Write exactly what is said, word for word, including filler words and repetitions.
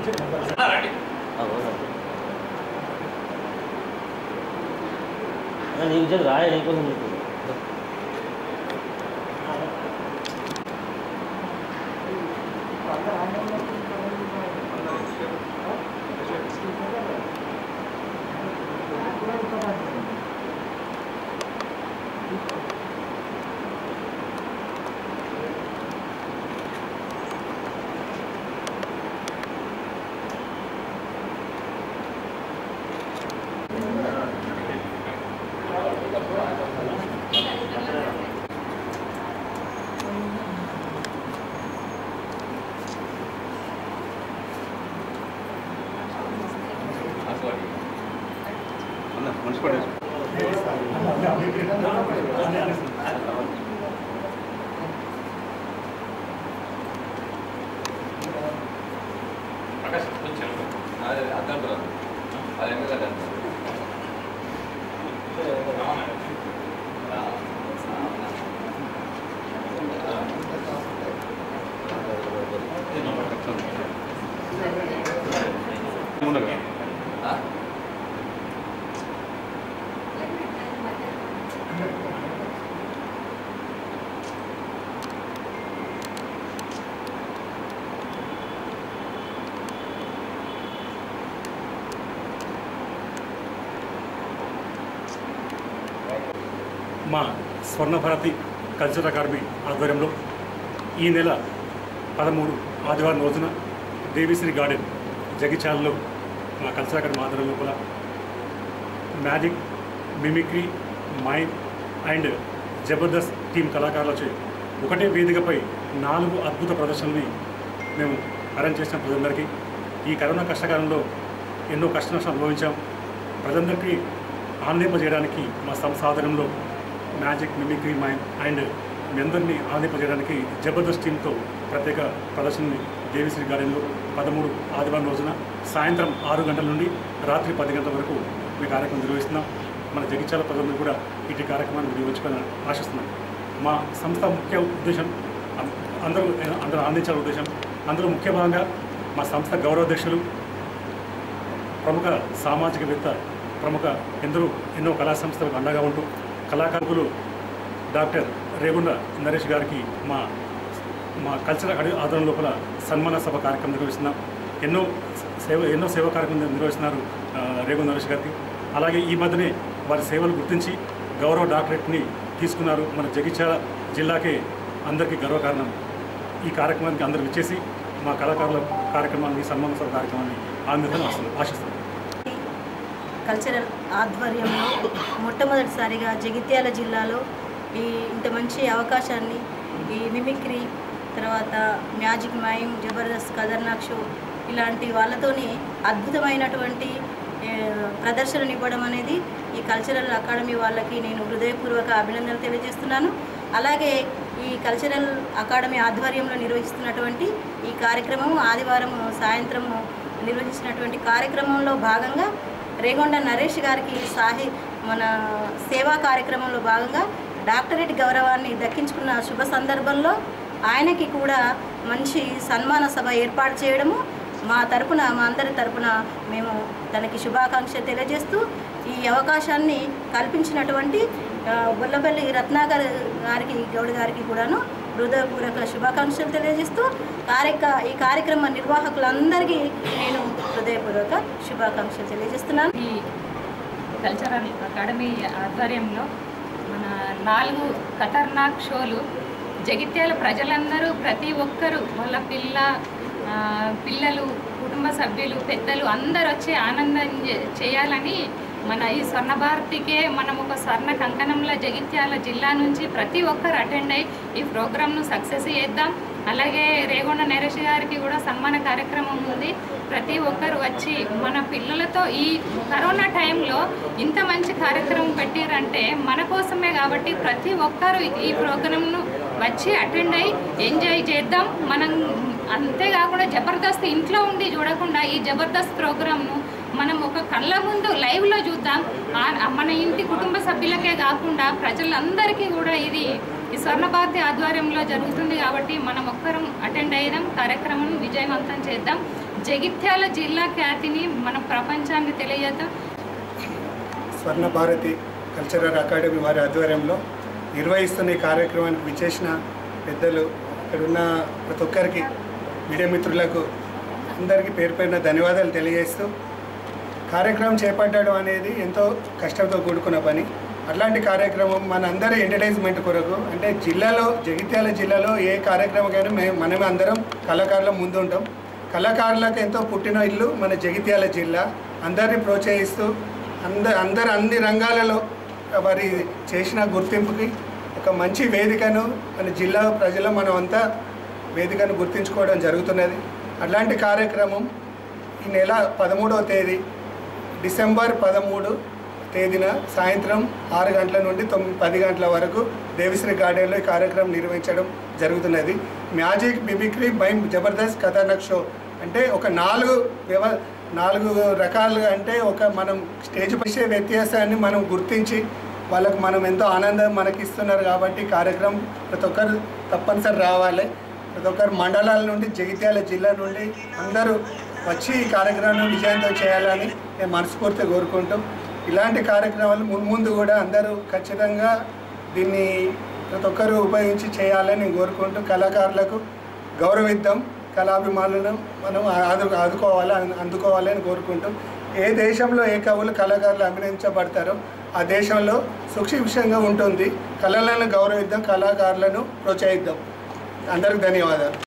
నీకు జర రాయ నీకోసం నీకు మా స్వర్ణభారతి కల్చరల్ అకాడమీ ఆధ్వర్యంలో ఈ నెల పదమూడు ఆదివారం రోజున దేవిశ్రీ గార్డెన్ జగిత్యాలలో మా కల్చరల్ అకాడమీ ఆధ్వర్యం లోపల magic, mimicry, mime and Jabardasth team కళాకారులచే ఒకటే వేదికపై నాలుగు అద్భుత ప్రదర్శనల్ని మేము అరేంజ్ చేసిన ప్రజలందరికీ ఈ కరోనా కష్టకాలంలో ఎన్నో కష్ట నష్టాలు అనుభవించాం. ప్రజలందరికీ ఆనందింపజేయడానికి మా సంస్థ ఆధ్వర్యంలో మ్యాజిక్, మిమిక్రీ, మైమ్ అండ్ మీ అందరినీ ఆనందింపజేయడానికి జబర్దస్త్ టీంతో ప్రత్యేక ప్రదర్శనని దేవిశ్రీ గార్డెన్లో పదమూడు ఆదివారం రోజున సాయంత్రం ఆరు గంటల నుండి రాత్రి పది గంటల వరకు ఈ కార్యక్రమం నిర్వహిస్తున్నాం. మన జగిత్యాల ప్రజలను కూడా ఇటు కార్యక్రమాన్ని నిర్వహించుకోవాలని ఆశిస్తున్నాం. మా సంస్థ ముఖ్య ఉద్దేశం అందరూ అందరూ ఆనందించాలనే ఉద్దేశం. అందులో ముఖ్య భాగంగా మా సంస్థ గౌరవాధ్యక్షులు, ప్రముఖ సామాజికవేత్త, ప్రముఖ ఎందరో ఎన్నో కళా సంస్థలకు అండగా ఉంటూ కళాకారులు డాక్టర్ రేగుండ నరేష్ గారికి మా మా కల్చరల్ ఆధ్వర్యం లోపల సన్మాన సభ కార్యక్రమం నిర్వహిస్తున్నాం. ఎన్నో సేవ ఎన్నో సేవా కార్యక్రమం నిర్వహిస్తున్నారు రేగుండ నరేష్ గారికి. అలాగే ఈ మధ్యనే వారి సేవలు గుర్తించి గౌరవ డాక్టరేట్ని తీసుకున్నారు. మన జగిత్యాల జిల్లాకే అందరికీ గర్వకారణం. ఈ కార్యక్రమానికి అందరూ ఇచ్చేసి మా కళాకారుల కార్యక్రమాన్ని, సన్మాన సభ కార్యక్రమాన్ని ఆనందంగా ఆశిస్తున్నాం. కల్చరల్ ఆధ్వర్యంలో మొట్టమొదటిసారిగా జగిత్యాల జిల్లాలో ఈ ఇంత మంచి అవకాశాన్ని ఈ మిమిక్రీ, తర్వాత మ్యాజిక్, మైమ్, జబర్దస్త్, ఖతర్నాక్ షో ఇలాంటి వాళ్ళతోని అద్భుతమైనటువంటి ప్రదర్శనలు ఇవ్వడం అనేది ఈ కల్చరల్ అకాడమీ వాళ్ళకి నేను హృదయపూర్వక అభినందనలు తెలియజేస్తున్నాను. అలాగే ఈ కల్చరల్ అకాడమీ ఆధ్వర్యంలో నిర్వహిస్తున్నటువంటి ఈ కార్యక్రమం ఆదివారం సాయంత్రం నిర్వహించినటువంటి కార్యక్రమంలో భాగంగా రేగొండ నరేష్ గారికి సాహి మన సేవా కార్యక్రమంలో భాగంగా డాక్టరేట్ గౌరవాన్ని దక్కించుకున్న శుభ సందర్భంలో ఆయనకి కూడా మంచి సన్మాన సభ ఏర్పాటు చేయడము మా తరపున మా అందరి తరపున మేము తనకి శుభాకాంక్షలు తెలియజేస్తూ ఈ అవకాశాన్ని కల్పించినటువంటి బొల్లపల్లి రత్నాకర్ గారికి గౌడ్ గారికి కూడాను హృదయపూర్వక శుభాకాంక్షలు తెలియజేస్తూ కార్యక ఈ కార్యక్రమ నిర్వాహకులందరికీ నేను హృదయపూర్వక శుభాకాంక్షలు తెలియజేస్తున్నాను. ఈ కల్చరల్ అకాడమీ ఆధ్వర్యంలో మన నాలుగు ఖతర్నాక్ షోలు జగిత్యాల ప్రజలందరూ ప్రతి ఒక్కరూ వాళ్ళ పిల్ల పిల్లలు, కుటుంబ సభ్యులు, పెద్దలు అందరూ వచ్చి ఆనందం చేయాలని మన ఈ స్వర్ణభారతికే మనం ఒక స్వర్ణ కంకణంలో జగిత్యాల జిల్లా నుంచి ప్రతి ఒక్కరు అటెండ్ అయ్యి ఈ ప్రోగ్రామ్ను సక్సెస్ చేద్దాం. అలాగే రేగొండ నరేష్ గారికి కూడా సన్మాన కార్యక్రమం ఉంది. ప్రతి ఒక్కరు వచ్చి మన పిల్లలతో ఈ కరోనా టైంలో ఇంత మంచి కార్యక్రమం పెట్టారంటే మన కోసమే కాబట్టి ప్రతి ఒక్కరు ఈ ప్రోగ్రామ్ను వచ్చి అటెండ్ అయ్యి ఎంజాయ్ చేద్దాం. మనం అంతేకాకుండా జబర్దస్త్ ఇంట్లో ఉండి చూడకుండా ఈ జబర్దస్త్ ప్రోగ్రామ్ను మనం ఒక కళ్ళ ముందు లైవ్లో చూద్దాం. మన ఇంటి కుటుంబ సభ్యులకే కాకుండా ప్రజలందరికీ కూడా ఇది ఈ స్వర్ణభారతి ఆధ్వర్యంలో జరుగుతుంది కాబట్టి మనం ఒక్కరం అటెండ్ అయ్యాం, కార్యక్రమం విజయవంతం చేద్దాం. జగిత్యాల జిల్లా ఖ్యాతిని మన ప్రపంచానికి తెలియజేద్దాం. స్వర్ణ భారతి కల్చరల్ అకాడమీ వారి ఆధ్వర్యంలో నిర్వహిస్తున్న ఈ కార్యక్రమానికి విచ్చేసిన పెద్దలు, ఇక్కడున్న ప్రతి ఒక్కరికి, మీడియా మిత్రులకు అందరికీ పేరు పేరున ధన్యవాదాలు తెలియజేస్తూ, కార్యక్రమం చేపట్టడం అనేది ఎంతో కష్టంతో కూడుకున్న పని. అట్లాంటి కార్యక్రమం మన అందరి ఎంటర్టైన్మెంట్ కొరకు, అంటే జిల్లాలో, జగిత్యాల జిల్లాలో ఏ కార్యక్రమకైనా మేము మనమే అందరం కళాకారుల ముందు ఉంటాం. కళాకారులకు ఎంతో పుట్టిన ఇల్లు మన జగిత్యాల జిల్లా. అందరినీ ప్రోత్సహిస్తూ అంద అందరు అన్ని రంగాలలో వారి చేసిన గుర్తింపుకి ఒక మంచి వేదికను మన జిల్లా ప్రజలు మనం అంతా వేదికను గుర్తించుకోవడం జరుగుతున్నది. అట్లాంటి కార్యక్రమం ఈ నెల పదమూడవ తేదీ డిసెంబర్ పదమూడు తేదీన సాయంత్రం ఆరు గంటల నుండి తొమ్మిది పది గంటల వరకు దేవిశ్రీ గార్డెన్లో ఈ కార్యక్రమం నిర్వహించడం జరుగుతున్నది. మ్యాజిక్, మిమిక్రీ, మైమ్, జబర్దస్త్, కథానక్ షో అంటే ఒక నాలుగు వ్యవ నాలుగు రకాలుగా, అంటే ఒక మనం స్టేజ్ పైసే వ్యత్యాసాన్ని మనం గుర్తించి వాళ్ళకు మనం ఎంతో ఆనందం మనకి ఇస్తున్నారు. కాబట్టి కార్యక్రమం ప్రతి ఒక్కరు తప్పనిసరి రావాలి. ప్రతి ఒక్కరు మండలాల నుండి, జగిత్యాల జిల్లా నుండి అందరూ వచ్చి ఈ కార్యక్రమాన్ని విజయవంతం చేయాలని నేను మనస్ఫూర్తిగా కోరుకుంటూ, ఇలాంటి కార్యక్రమాలు మున్ముందు కూడా అందరూ ఖచ్చితంగా దీన్ని ప్రతి ఒక్కరు ఉపయోగించి చేయాలని నేను కోరుకుంటూ, కళాకారులకు గౌరవిద్దాం, కళాభిమానులను మనం ఆదు ఆదుకోవాలి అందుకోవాలని కోరుకుంటూ, ఏ దేశంలో ఏ కవులు కళాకారులు అభినందించబడతారో ఆ దేశంలో సుక్షిక్షంగా ఉంటుంది. కళలను గౌరవిద్దాం, కళాకారులను ప్రోత్సహిద్దాం. అందరికి ధన్యవాదాలు.